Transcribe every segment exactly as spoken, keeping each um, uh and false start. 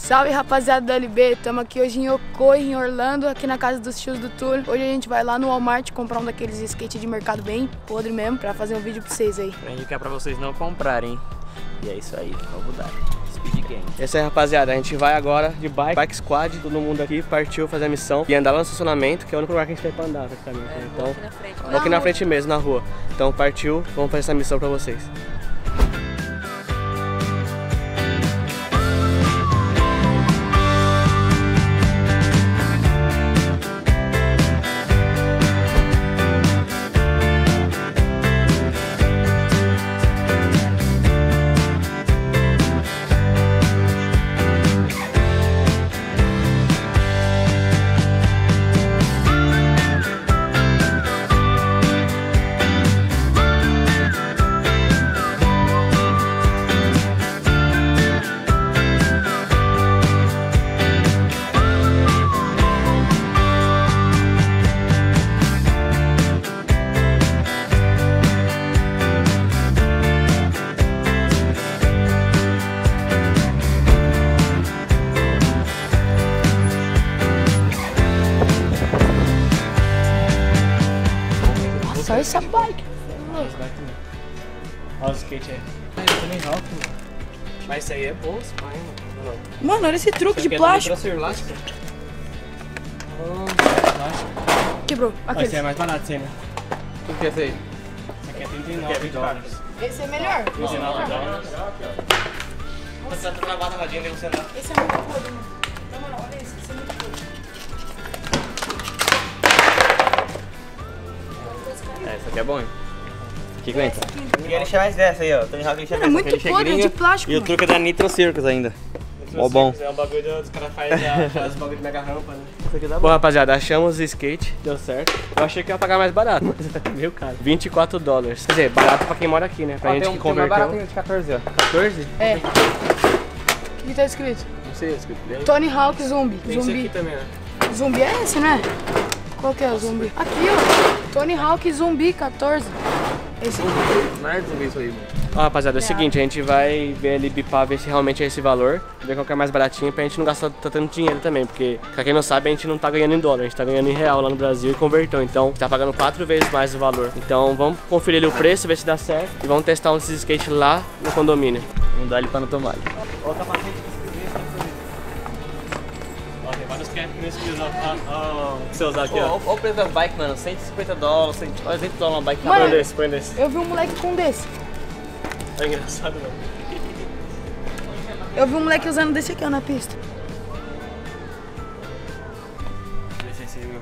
Salve, rapaziada do L B, estamos aqui hoje em Ocoee, em Orlando, aqui na casa dos tios do Túlio. Hoje a gente vai lá no Walmart comprar um daqueles skate de mercado bem podre mesmo, pra fazer um vídeo pra vocês aí. Pra indicar pra vocês não comprarem. E é isso aí, vamos dar. Speed Game. É isso aí, rapaziada, a gente vai agora de bike, bike squad, todo mundo aqui partiu fazer a missão e andar lá no estacionamento, que é o único lugar que a gente tem pra andar praticamente. É, então, aqui na frente, vou aqui na frente mesmo, na rua. Então partiu, vamos fazer essa missão pra vocês. Só essa bike. Olha o skate aí. Tony Hawk, mano. Mas isso aí é bom, esse pai, mano. Mano, olha esse truque de plástico. elástico. Quebrou. Aquele. Esse é mais barato, esse, né? O que é esse aí? Esse aqui é trinta e nove dólares. Esse é melhor. dezenove dólares. Você tá travado na rodinha, você não. Esse é muito podre, mano. Na moral, olha esse. Esse é muito podre. É, esse aqui é bom, hein? Que aguenta. Queria deixar mais dessa aí, ó. Tony Hawk deixa É muito podre de plástico. E o truque é da Nitro Circus ainda. Ó bom. É um bagulho dos caras fazem faz bagulho de mega rampa, né? Isso aqui dá Bom, bom. rapaziada, achamos o skate, deu certo. Eu achei que ia pagar mais barato, mas é meio caro. vinte e quatro dólares. Quer dizer, barato pra quem mora aqui, né? Pra Ó, gente tem um, que tem um mais converteu. barato de quatorze, ó. quatorze? É. O que tá escrito? Não sei, escrito. Tony Hawk Zumbi. Tem esse aqui Zumbi. também, né? Zumbi é esse, né? Qual que é o zumbi? Aqui, ó. Tony Hawk Zumbi quatorze. Esse aqui. Merda de isso aí, mano. Ó, rapaziada, é o seguinte, a gente vai ver ali, bipar, ver se realmente é esse valor, ver qual que é mais baratinho pra gente não gastar tanto dinheiro também, porque, pra quem não sabe, a gente não tá ganhando em dólar, a gente tá ganhando em real lá no Brasil e converteu, então tá pagando quatro vezes mais o valor. Então vamos conferir ali o preço, ver se dá certo e vamos testar um desses skates lá no condomínio. Não dá ele pra não tomar. Ó, tá pra frente. Ó, tem vários caps nesse que você usar aqui, ó. Olha o preço das bikes, mano. cento e cinquenta dólares, cem dólares uma bike. Mano, Põe desse, põe desse. eu vi um moleque com desse. É engraçado, não? Eu vi um moleque usando desse aqui, ó, na pista. Esse, esse aí, meu.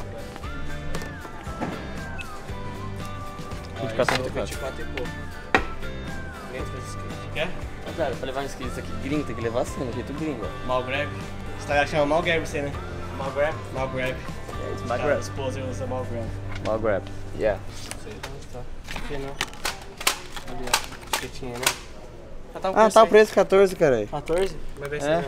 vinte e quatro, vinte e quatro e pouco. quinhentos esse skate. Quer? Cara, pra levar um skate aqui gringo, tem que levar assim, do jeito gringo, ó. Mal grab. Você tá achando mal grab você, né? Mal grab? Mal grab. É isso, Mal mal grab. A grab. esposa usa mal grab. Mal grab. Yeah. Não sei onde tá. Aqui não. Ali, ó. Esquetinha, né? Ah, tá o Ah, preço tá o aí. preço quatorze, cara. quatorze? Mas vai ser É. mesmo.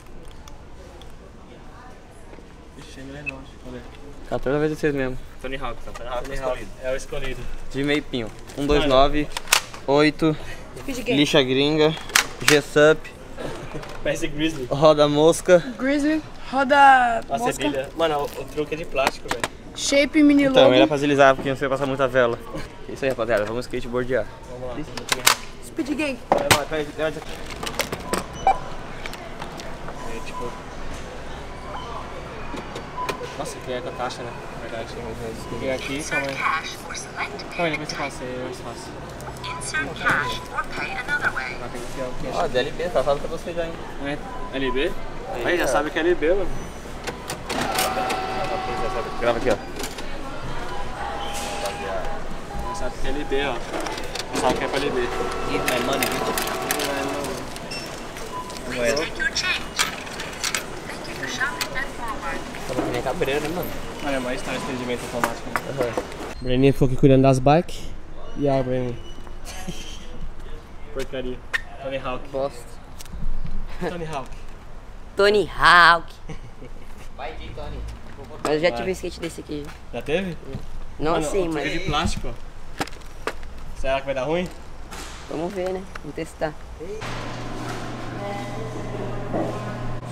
Ixi, ele é longe. Cadê? quatorze vezes seis mesmo. Tony Hawk, tá? Tony Hawk é o escolhido. É o escolhido. De meio pinho. um dois nove, oito, Speed Game. lixa gringa, G-Sup, Parece Grizzly. roda mosca. Grizzly. Roda A mosca. cebilha. Mano, o, o truque é de plástico, velho. Shape mini Então, logo. era pra deslizar porque não sei passar muita vela. Isso aí, rapaziada, vamos skateboardear. Vamos lá. Vamos no Tony Hawk. Speed Game. Vai, vai, vai, vai aqui. É, tipo... Nossa, que é com a caixa, né? Na verdade, tem mais vezes. Peguei aqui, calma aí. Calma aí, depois você passa aí, é mais fácil. Vai ter que enfiar o queixo. Ó, D L B, tá falando pra você já, hein? É, L B? Aí, Aí, já ó. sabe que é L B, mano. Grava aqui, ó. Já sabe que é L B, ó. Já sabe que é pra L B. Ih, mas mano, tava que nem cabreiro, né, mano? Olha, mas tá estendimento automático. Né? Uhum. Breninho ficou aqui cuidando das bikes. E a Breninho. Porcaria. Tony Hawk. Bosta. Tony Hawk. Tony Hawk. Vai de Tony. Mas eu já Vai. tive um skate desse aqui. Já teve? Não Mano, assim, o truque mas é de plástico, ó. Será que vai dar ruim? vamos ver, né? Vamos testar.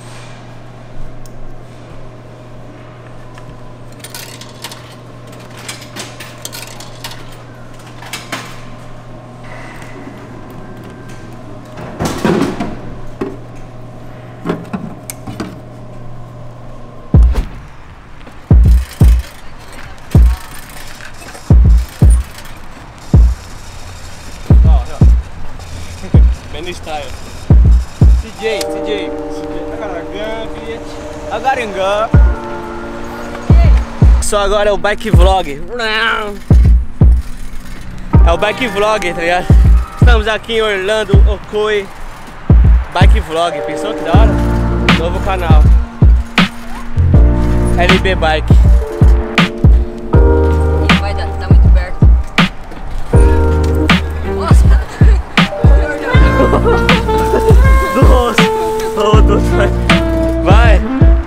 no style. C J, C J. Agarangã. Só agora é o bike vlog. É o bike vlog, tá ligado? Estamos aqui em Orlando, Ocoee. Bike vlog, pensou que da hora? Novo canal. L B Bike. Não vai dar, tá muito perto. Nossa! Nossa! Oh, Deus, vai! Vai!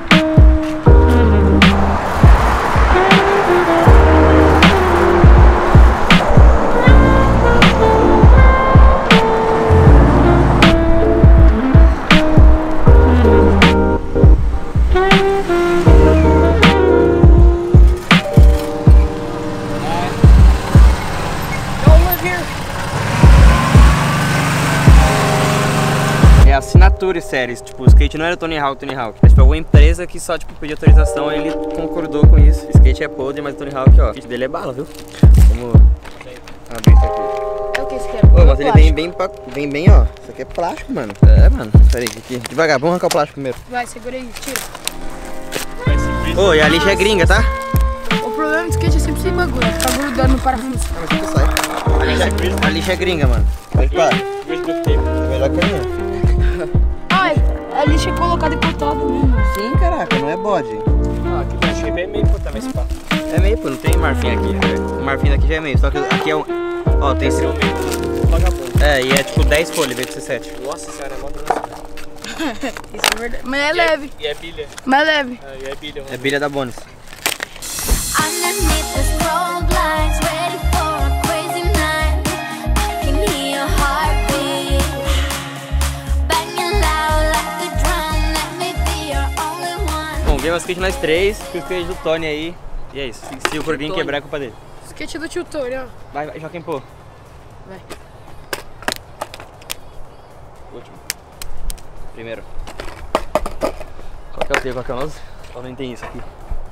É assinatura séries, tipo, o skate não era Tony Hawk, Tony Hawk. Mas tipo, alguma empresa que só tipo, pediu autorização e ele concordou com isso. O skate é podre, mas o Tony Hawk, ó, o skate dele é bala, viu? Vamos abrir isso aqui. É o que você quer? Ô, mas ele vem bem, pra, vem bem, ó. Isso aqui é plástico, mano. É, mano. Pera aí, aqui. Devagar, vamos arrancar o plástico primeiro. Vai, segura aí, tira. Ô, e a lixa é gringa, tá? O problema do skate é sempre esse bagulho, é ficar grudando no parafuso. Ah, mas aqui sai. A lixa, a lixa é gringa, mano. Pode parar. Melhor que a minha. Ai, a lixa é colocada em cotado mesmo. Sim, caraca, não é bode. Ah, aqui tá cheio, é meio puta, mas pá. É meio, pô, não tem marfim aqui. O marfim daqui já é meio, só que aqui é um... Ó, tem... Esse é o meio vagabundo. É, e é tipo dez folhas, em vez de ser sete. Nossa senhora, é mó grosso. Isso é verdade. Mas é leve. E é bilha. Mas é leve. É, e é bilha. É bilha da bônus. Underneath this road lines, ready for a crazy night. I can hear your heartbeat banging loud like a drum. Let me be your only one. Bom, game skate nós três, com o skate do Tony aí. E é isso. Se o Corguinho quebrar, é culpa dele. Skate do tio Tony, ó. Vai, vai, Joaquim, pô. Vai. Último. Primeiro. Qual que é o teu? Qual que é o nosso? Ou nem tem isso aqui?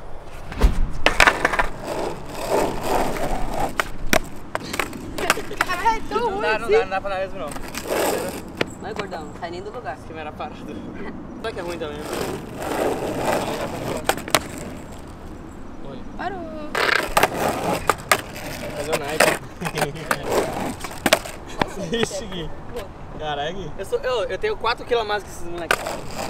Caralho, é tão ruim Não dá, não assim. dá, não dá pra dar mesmo não. Vai, gordão, não sai nem do lugar. Esse era parado. Só que é ruim também. Parou. Fazer o naipe. Isso aqui. Caralho. Eu, sou, eu, eu tenho quatro quilos a mais que esses moleques.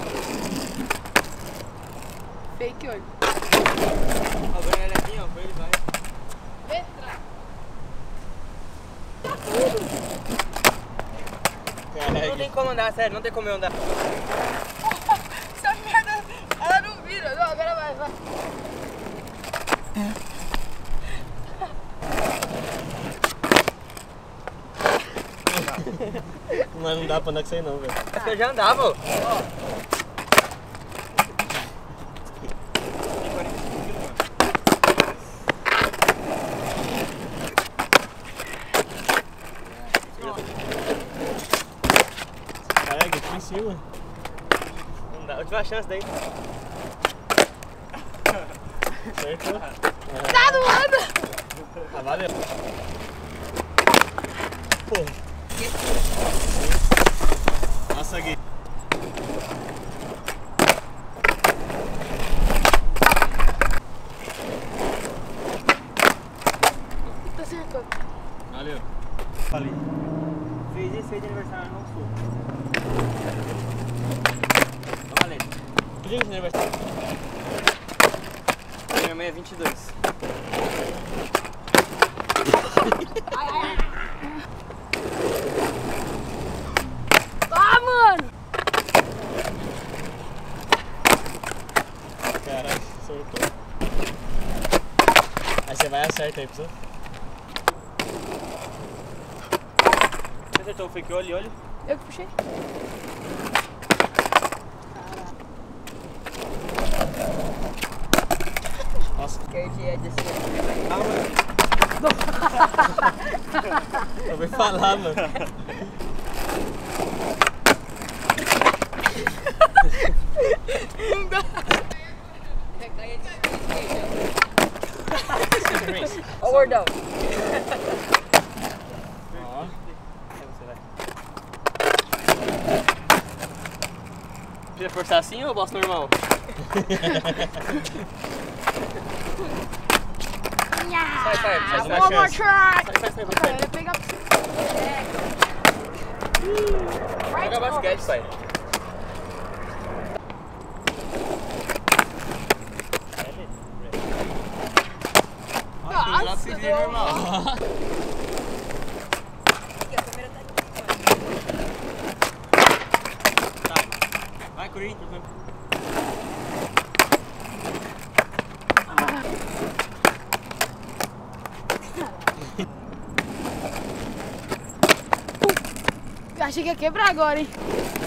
Fake olho. Agora ele aqui, ó, foi ele vai. Entra. Não tem como andar, sério, não tem como eu andar. Essa merda, ela não vira. Não, agora vai, vai. Mas não dá pra andar com isso aí não, velho. É que eu já andava, ó. Caralho, aqui em cima. Não dá, última chance daí. Acertou. Tá doando. Ah, valeu. Pô. Nossa, aqui. Tá acertando. Valeu. Falei. Fez isso aí de aniversário, não sou. Valeu. Que dia que você aniversário? Minha mãe é vinte e dois. Ah, mano. Caralho, acertou. Aí você vai e acerta aí, pessoal. Você acertou o fake olho e olho? Eu que puxei. Nossa. Skate é desse Eu vou falar, mano. Não dá. Ó o gordão. Ó. Aí você vai. Precisa forçar assim ou eu posso normal? Sai, sai, sai. One more try! Sai, sai, sai. Cara, ele pega... Joga basquete, pai. Nossa, deu normal. Vai, Corinthians. Achei que ia quebrar agora, hein?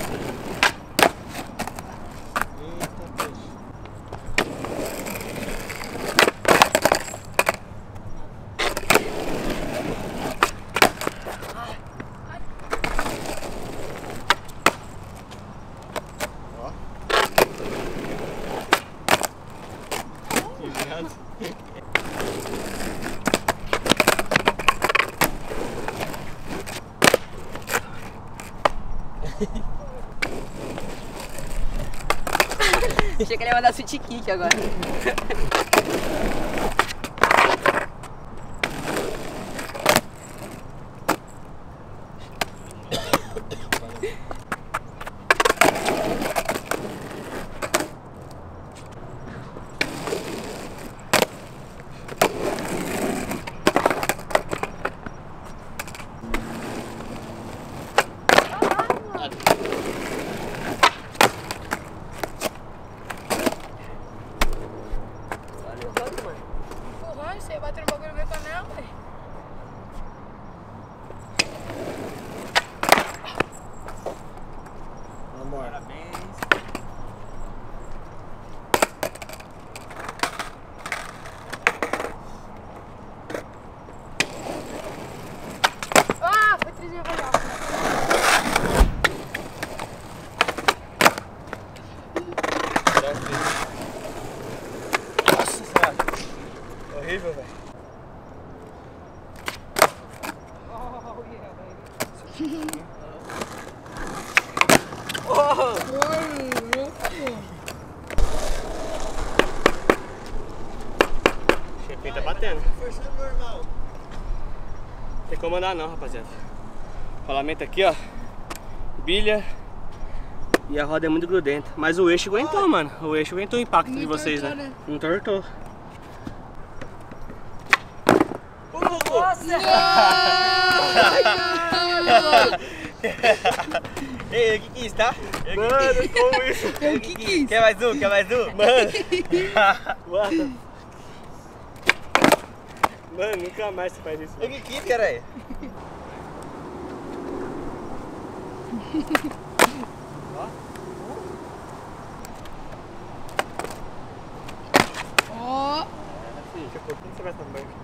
Achei que ele ia mandar sweet kick agora. Você bateu no bagulho no meu canal, velho. Amor. Parabéns. Ah, foi trezinho legal. Nossa senhora. Horrível, velho. O chefinho tá batendo. Forçando normal. Tem como andar não, rapaziada. Rolamento aqui, ó. Bilha. E a roda é muito grudenta. Mas o eixo aguentou, mano. O eixo aguentou o impacto de vocês, né? né? Não tortou. Ei, eu que quis, tá? Eu Mano, como isso? Eu que quis. Quer mais um? Quer mais um? Mano. Mano. Mano, nunca mais você faz isso. Eu que quis, caralho. Ó. Daqui a pouquinho você vai estar banco.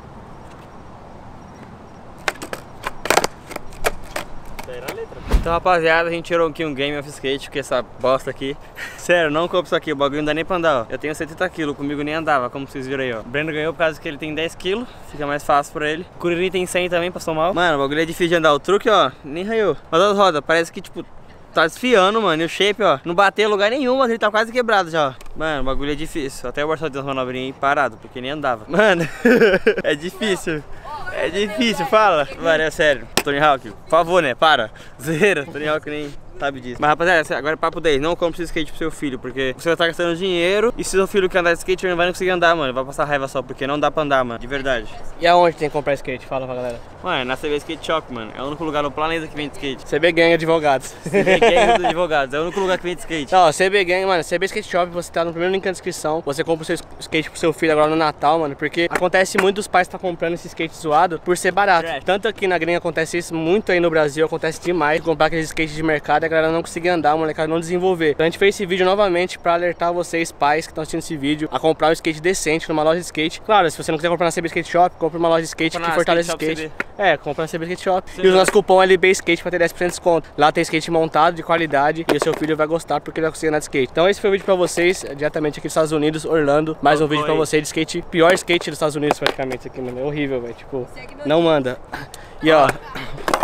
Era a letra. Então, rapaziada, a gente tirou aqui um Game of Skate com essa bosta aqui. Sério, não compra isso aqui, o bagulho não dá nem pra andar, ó. Eu tenho setenta quilos, comigo nem andava, como vocês viram aí, ó. O Breno ganhou por causa que ele tem dez quilos, fica mais fácil pra ele. O Curirim tem cem também, passou mal. Mano, o bagulho é difícil de andar, o truque, ó, nem raiou. Mas as rodas, parece que, tipo, tá desfiando, mano, e o shape, ó, não bateu em lugar nenhum, mas ele tá quase quebrado já, ó. Mano, o bagulho é difícil, até o Barçal deu umas manobrinhas aí parado, porque nem andava. Mano, é difícil. É difícil, fala. Mano, é sério. Tony Hawk, por favor, né? Para. Zera. Tony Hawk nem sabe disso. Mas, rapaziada, agora é papo dez. Não compre esse skate pro seu filho, porque você vai estar gastando dinheiro. E se seu filho quer andar de skate, ele não vai conseguir andar, mano. Vai passar raiva só, porque não dá pra andar, mano. De verdade. E aonde tem que comprar skate? Fala pra galera. Mano, na C B Skate Shop, mano. É o único lugar no planeta que vende skate. C B Gang Advogados. C B Gang dos advogados. É o único lugar que vende skate. Não, C B Gang, mano, C B Skate Shop, você tá no primeiro link na descrição. Você compra o seu skate pro seu filho agora no Natal, mano. Porque acontece muito dos pais tá comprando esse skate zoado por ser barato. Trash. Tanto aqui na gringa acontece isso, muito aí no Brasil acontece demais. Comprar aqueles skates de mercado e a galera não conseguir andar, a molecada não desenvolver. Então a gente fez esse vídeo novamente pra alertar vocês, pais que estão assistindo esse vídeo, a comprar um skate decente numa loja de skate. Claro, se você não quiser comprar na C B Skate Shop, compre uma loja de skate Compra que na fortalece Skate skate. Shop É, compra na C B Skate Shop. Sim, E usa né? nosso cupom L B Skate pra ter dez por cento de desconto. Lá tem skate montado, de qualidade, e o seu filho vai gostar porque ele vai conseguir andar de skate. Então esse foi o vídeo pra vocês, diretamente aqui dos Estados Unidos, Orlando. Mais um vídeo pra você de skate, pior skate dos Estados Unidos praticamente, isso aqui, mano. É horrível, velho. Tipo, não manda. E ó,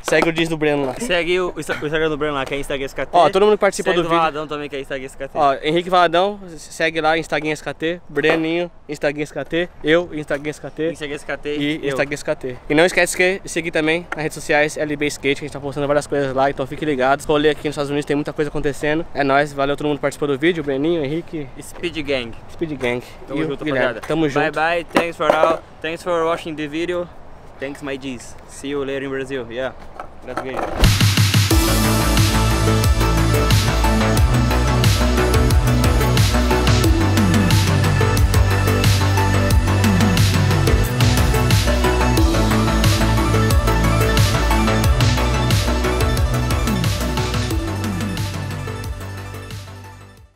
Segue o diz do Breno lá. Segue o, o Instagram do Breno lá, que é Instagram S K T. Ó, todo mundo que participou segue do do vídeo. Valadão também, que é Instagram S K T. Ó, Henrique Valadão, segue lá, Instagram S K T. Breninho, Instagram S K T. Eu, Instagram S K T. Instagram S K T E eu. Instagram S K T. E não esquece de seguir também nas redes sociais L B Skate, que a gente tá postando várias coisas lá, então fiquem ligados. Rolê aqui nos Estados Unidos, tem muita coisa acontecendo. É nóis, valeu todo mundo que participou do vídeo, Breninho, Henrique. Speed Gang. Speed Gang. Tamo e junto, o Guilherme. rapaziada. Tamo junto. Bye bye, thanks for all. Thanks for watching the video. Thanks my G's. See you later in Brazil. Yeah. Let's go.